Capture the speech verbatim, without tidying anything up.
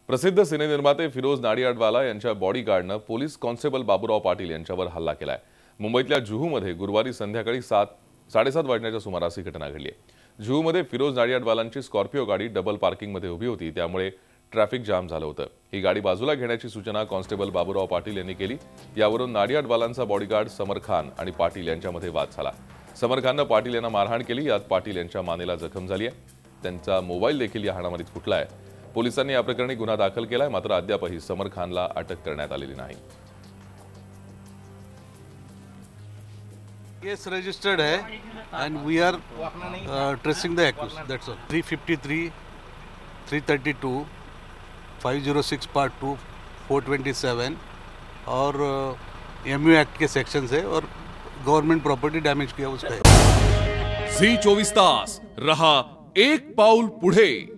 प्रसिद्ध सिनेनिर्माते फिरोज नाडियाडवाला यांच्या बॉडीगार्डनं पोलीस कॉन्स्टेबल बाबूराव पाटील यांच्यावर हल्ला केलाय। मुंबईतल्या जुहूमध्ये गुरुवारी संध्याकाळी सात साडेसात वाजण्याच्या सुमारास ही घटना घडली आहे। जुहूमध्ये फिरोज नाडियाडवालांची स्कॉर्पिओ गाडी डबल पार्किंगमध्ये उभी होती, त्यामुळे ट्रॅफिक जाम झालं होतं। ही गाडी बाजूला घेण्याची सूचना कॉन्स्टेबल बाबूराव पाटील यांनी केली। यावरून नाडियाडवालांचा बॉडीगार्ड समर खान आणि पाटील यांच्यामध्ये वाद झाला। समर खाननं पाटील यांना मारहाण केली। यात पाटील यांच्या मानेला जखम झाली आहे। त्यांचा मोबाईल देखील या हाणामारीत फुटला आहे। पोलिसांनी या प्रकरणी गुन्हा दाखल केलाय, मात्र अद्यापही समर खानला अटक करण्यात आलेली नाही। केस रजिस्टर्ड है and we are tracing the accused, that's all. Three fifty three, three thirty two, five zero six part two, four twenty seven और एमयू एक्ट के सेक्शन है और गवर्नमेंट प्रॉपर्टी डैमेज किया उसका है। Zee चोवीस तास रहा एक पाऊल पुढे।